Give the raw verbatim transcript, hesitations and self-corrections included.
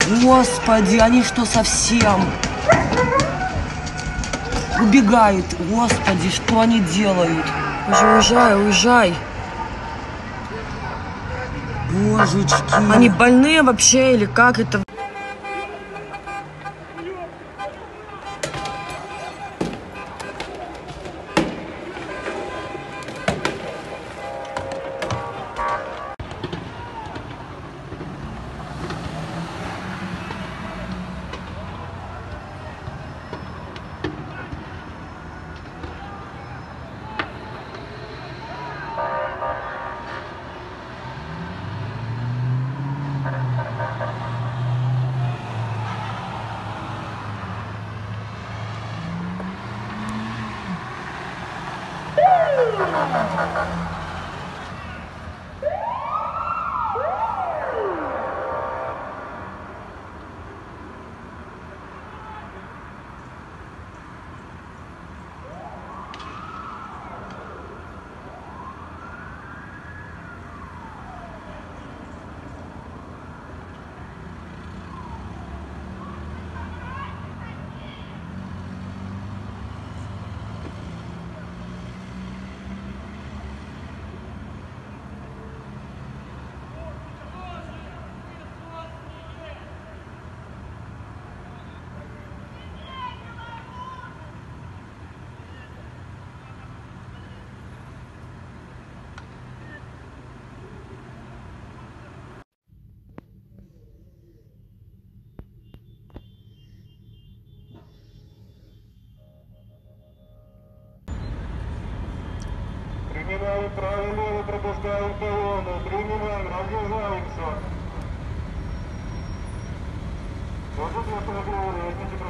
Господи, они что, совсем? Убегают. Господи, что они делают? Боже, уезжай, уезжай. Божечки. Они больные вообще или как это? Принимаем правильно, пропускаем колонну. Принимаем, разъезжаемся. Вот тут вот разговоры,